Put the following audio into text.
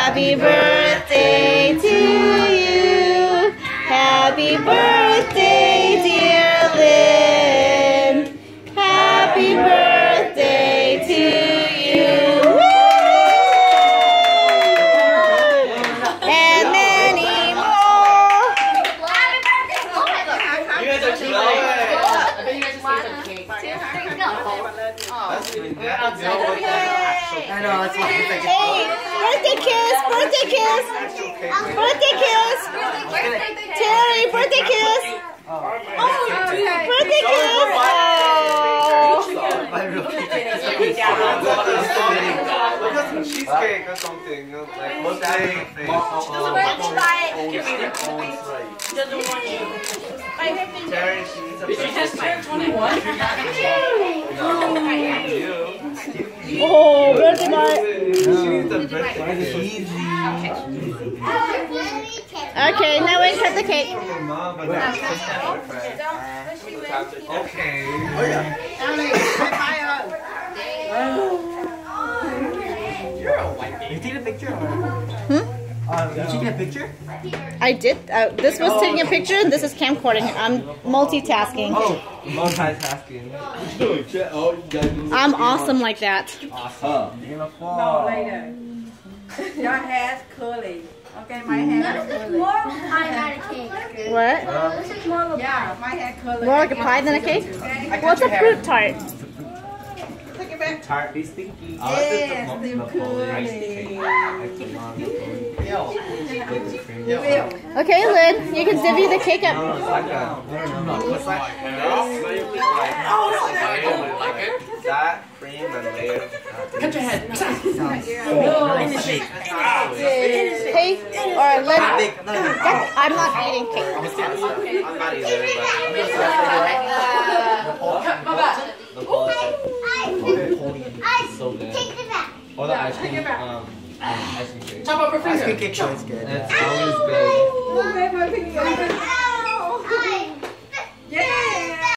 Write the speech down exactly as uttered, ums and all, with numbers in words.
Happy birthday to you. Happy birthday, dear Lynn. Happy birthday to you. Woo! And many more. You guys are too late. I bet you guys just ate some cake. That's really good. I know, that's why it's like Hey, birthday kiss, birthday kiss, birthday kiss. Terry, birthday kiss. Oh, birthday kiss. Oh. Cheesecake or something. Like birthday. Terry, she needs a Did she just turn twenty-one? Oh, birthday boy. She needs a birthday. easy. Okay, now we cut the cake. Okay. Oh yeah. You're a white baby. You taking a picture? Hmm? Uh, you taking a picture? I did. Uh, this was taking a picture, and this is camcording. I'm multitasking. Oh, multitasking. I'm awesome like that. Awesome. Beautiful. No, later. Your hair's curly. Okay, my hair is curly. More of a pie than a cake. What? This is more of a Yeah, my hair curly. More like a pie than a cake? What's a fruit tart? Take it back. Tart be stinky. Yes, they're curly. Okay, Lynn, you can divvy the cake up. That cream and layer. Cut your head. Hey, or Lynn, I'm not eating cake. I'm not either, Cut my back. So good. Take it back. Or the ice cream. Um, ice cream cake. Chop up her Ice cream finger. cake show is good. but it's always good. Oh, baby, my finger.